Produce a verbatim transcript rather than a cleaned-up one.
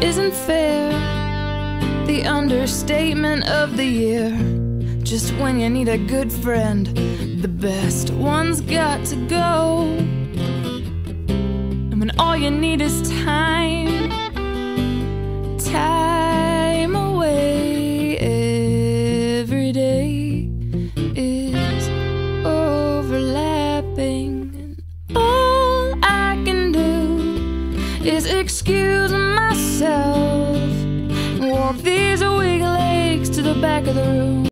isn't fair, the understatement of the year. Just when you need a good friend, the best one's got to go. And when all you need is time, time away every day is overlapping. And all I can do is excuse myself and walk these weak legs to the back of the room.